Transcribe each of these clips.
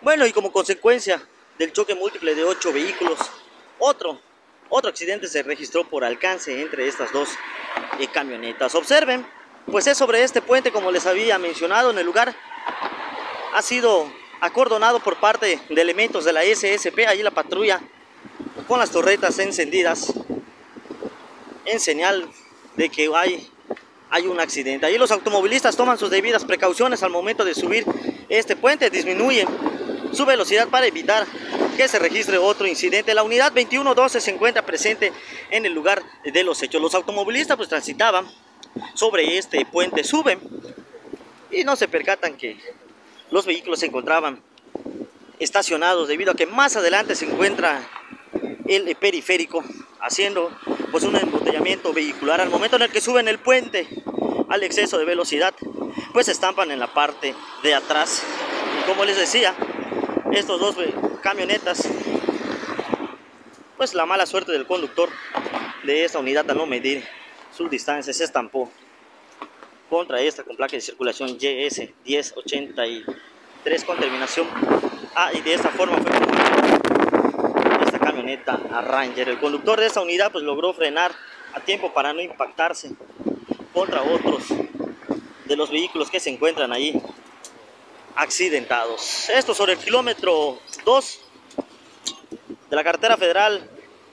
Bueno, y como consecuencia del choque múltiple de 8 vehículos, otro accidente se registró por alcance entre estas dos camionetas. Observen, pues es sobre este puente, como les había mencionado. En el lugar ha sido acordonado por parte de elementos de la SSP, allí la patrulla con las torretas encendidas en señal de que hay un accidente. Allí los automovilistas toman sus debidas precauciones al momento de subir este puente, disminuyen su velocidad para evitar que se registre otro incidente. La unidad 2112 se encuentra presente en el lugar de los hechos. Los automovilistas pues transitaban sobre este puente, suben y no se percatan que los vehículos se encontraban estacionados debido a que más adelante se encuentra el periférico, haciendo pues un embotellamiento vehicular. Al momento en el que suben el puente al exceso de velocidad, pues se estampan en la parte de atrás. Y como les decía, estos dos camionetas, pues la mala suerte del conductor de esta unidad al no medir sus distancias se estampó contra esta con placa de circulación YS 1083 con terminación A, y de esta forma fue como esta camioneta Ranger. El conductor de esta unidad pues logró frenar a tiempo para no impactarse contra otros de los vehículos que se encuentran ahí accidentados. Esto sobre el kilómetro 2 de la carretera federal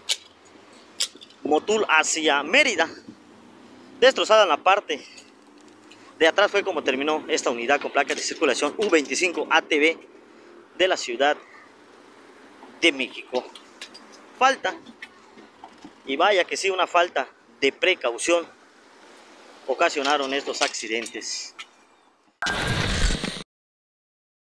Motul hacia Mérida. Destrozada en la parte de atrás fue como terminó esta unidad con placa de circulación U25 ATV de la Ciudad de México. Falta, y vaya que sí, una falta de precaución ocasionaron estos accidentes.